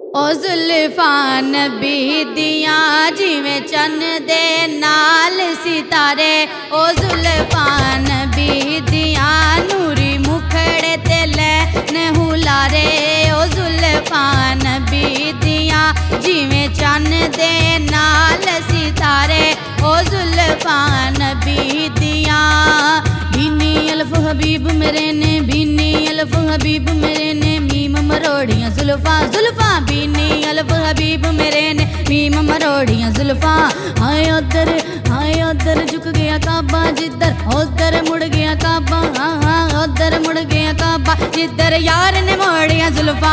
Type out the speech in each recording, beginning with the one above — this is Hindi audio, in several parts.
ओ जुल्फा नबी दियां जिवें चन्न दे नाल सितारे। ओ जुल्फा नबी दियां नूरी मुखड़े ते लैन हुलारे। ओ जुल्फा नबी दियां जिवें चन्न दे नाल सितारे। ओ जुल्फा नबी दियां बीनी अल्फ हबीब मेरे ने, बीनी अल्फ हबीब मेरे ने, मीम मरोड़ियां जुल्फा जुल्फा बीनी अल्फ हबीब मेरे ने, मीम मरोड़ियां जुल्फा। हाय उधर झुक गया काबा जिधर, उधर मुड़ गया काबा, हाँ उधर मुड़ गया काबा जिधर यार ने मोड़ियां जुल्फा।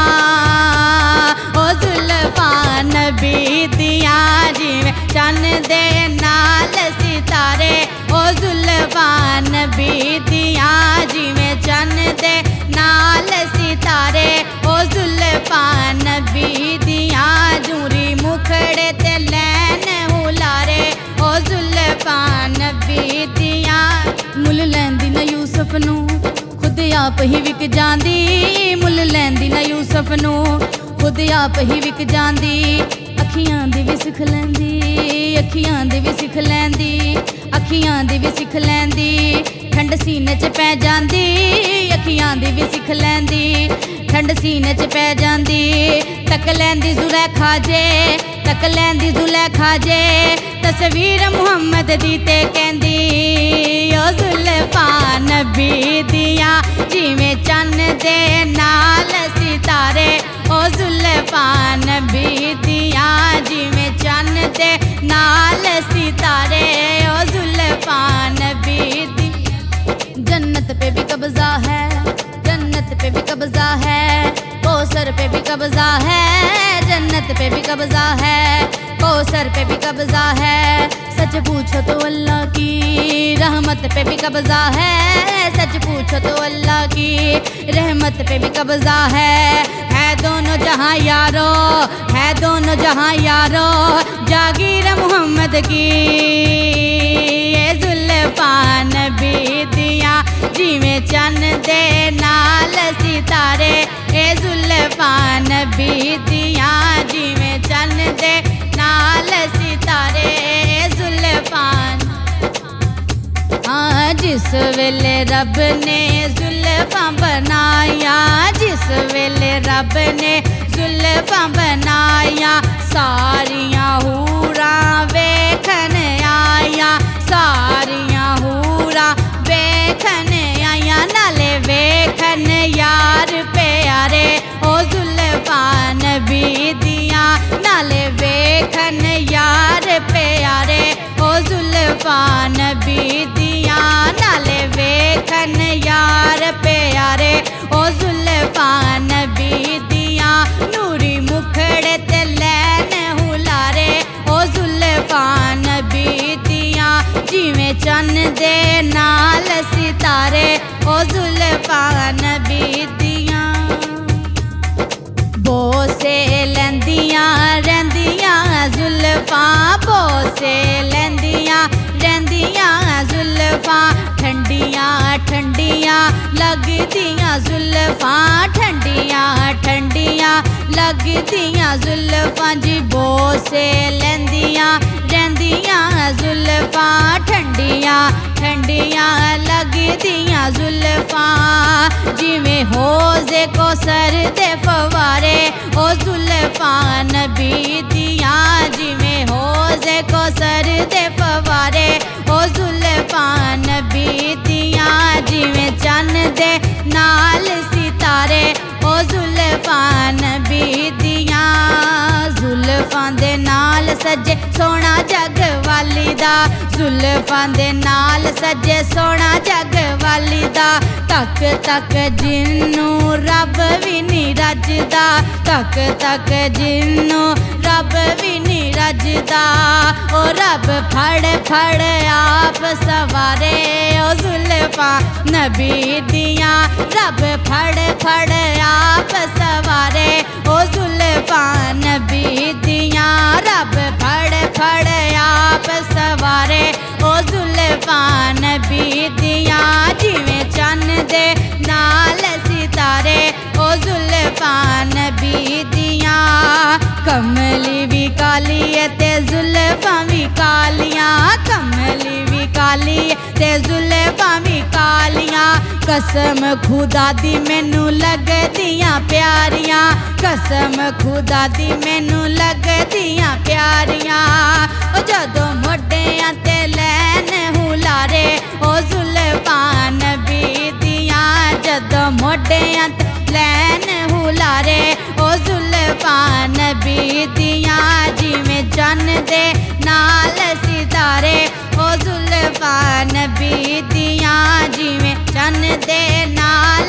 ओ जुल्फा नबी दियां जिवें चन्न दे नाल सितारे। ओ जुल्फा नबी दियां जिवें चन्न दे नाल सितारे। ओ जुल्फा नबी दियां जूरी मुखड़े ते लैन हुलारे। ओ जुल्फा नबी दियां मुल लैंदी ना यूसुफ नू खुद आप ही विक जांदी। मुल लैंदी ना यूसुफ नू खुद आप ही विक जांदी। अखियां दी भी सिख लैंदी, अखियां दी भी सिख लैंदी, अखियां दी भी सिख लैंदी। ठंड सीने च पै जांदी, अखियां दी भी सिख लैंदी, ठंड सीने च पै जांदी। तक लैंदी जुलैखा जे, तक लैंदी जुलैखा जे, तस्वीर मुहम्मद दी ते कहंदी। ओ जुल्फा नबी दियां जिवें चन्न दे नाल सितारे। ओ जुल्फा नबी दियां जिवें चन्न दे नाल सितारे। ओ जुल्फा नबी दी जन्नत पे भी कब्जा है, जन्नत पे भी कब्जा है, कौसर पे भी कब्जा है, जन्नत पे भी कब्जा है, कौसर पे भी कब्जा है। सच पूछो तो अल्लाह की रहमत पे भी कब्जा है, सच पूछो तो अल्लाह की रहमत पे भी कब्जा है दोनों जहां यारो, है दोनों जहां यारो जागीर मोहम्मद की। ये जुल्फा नबी दियां जिवें चन्न दे नाल सितारे। ए जुल्फा नबी दियां जिवें चन्न दे नाल सितारे। जुल्फा हाँ जिस वेले रब ने जुल्फा बनाया, जिस वेले रब ने जुल्फा बनाया, सारियां हूरां वेखन आया, सारियां हूरां वेखन आया, नाले वेखन यार प्यारे। ओ जुल्फा नबी दियां नाले वेखन यार प्यारे। ओ जुल्फा नबी दियां नाले वेखन यार प्यारे। ओ जुल्फा नबी दियां नूरी मुखड़े ते लैन हुलारे। ओ जुल्फा नबी दियां जिवें चन्न दे नाल सितारे। ओ जुल्फा नबी दियां बोसे लैंदियां रैंदियां जुल्फा, बोसे लैंदियां रैंदियां जुल्फा, ठंडियां ठंडियां लगदियां जुल्फा, ठंडियां ठंडियां लगदियां जुल्फा जी। बोसे लैंदियां रैंदियां जुल्फा, ठंडियां ठंडियां लगदियां जुल्फा, जिवें होज़े कौसर दे फवारे। ओ जुल्फा नबी दियां जिवें होज़े कौसर दे फवारे। ओ जुल्फा नबी दियां जिवें चन्न दे नाल सितारे। ओ जुल्फा नबी दियां जुल्फां दे नाल सजे सोना जग वाली दा, जुल्फां दे नाल सजे सोना जग वाली दा। तक तक जिन्नू रब भी नी रजदा, तक तक जिन्नू रब भी नी रजदा। ओ रब फड़ फड़ आप सवारे। ओ जुल्फा नबी दियां रब फड़ फड़ आप सवारे। ओ जुल्फा नबी दियां रब फड़ फड़ आप सवारे। ओ जुल्फा नबी दियां जिवें चन्न दे नाल सितारे। ओ जुल्फा नबी दियां कमली भी काली है ते जुल्फां भी कालियां, कमली भी काली है ते जुल्फां भी कालियां। कसम खुदा दी मैनू लगदियां प्यारियां, कसम खुदा दी मैनू लगदियां प्यारियां। ओ जदों मोढियां ते लैन हुलारे ओ जुल्फां नबी दियां, जदों मोढियां ते लैन हुलारे ओ जुल्फां नबी दियां। जिवें चन्न दे नाल सितारे ओ जुल्फां नबी दियां, जिवें चन्न दे नाल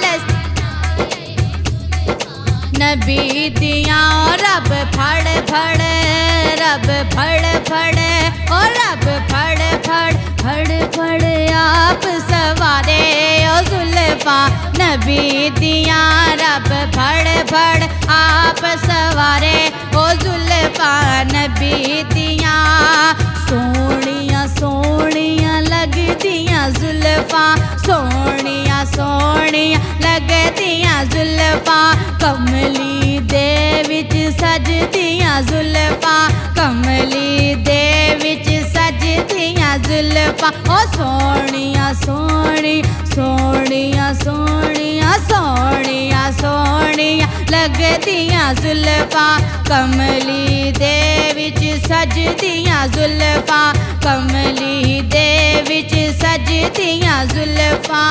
नबी दियां। रब फड़ फड़, रब फड़ फड़, ओ रब फड़ फड़ फड़ फड़ आप सवारे ओ जुल्फां नबी दियां। रब फड़ फड़ आप सवारे ओ जुल्फां नबी दियां। सोहणियां सोहणियां लगदियां जुल्फां, सोहणियां सोहणियां लगदियां जुल्फां। कमली दे विच सजदियां जुल्फां, कमली दे विच सजदियां जुल्फां। ओ सोहणियां सोहणी सोहणियां सोहणियां सोहणियां सोहणियां लगदियां जुल्फां। कमली दे विच सजदियां जुल्फां, कमली दे विच सजदियां जुल्फां।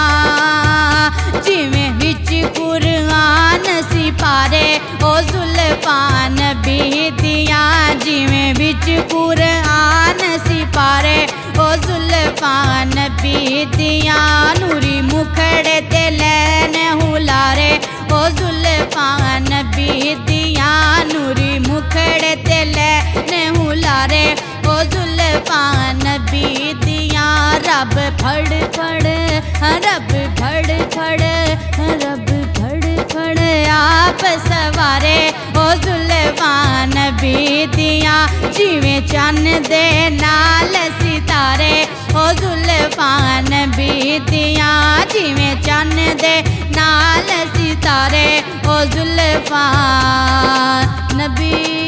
जिवें विच कुरान सिपारे ओ जुल्फां नबी दियां, जिवें विच कुरान सिपारे ओ जुल्फां नबी दियां। नूरी मुखड़े ते लैन हुलारे ओ जुल्फां नबी दियां, नूरी मुखड़े ते लैन हुलारे ओ जुल्फां नबी दियां। रब फड़ फड़, रब फड़ फड़, रब फड़ फड़ आप सवारे ओ जुल्फां नबी दियां। जिवें चन्न दे नाल सितारे ओ जुल्फां नबी दियां, जिवें चन्न दे नाल सितारे ओ जुल्फां नबी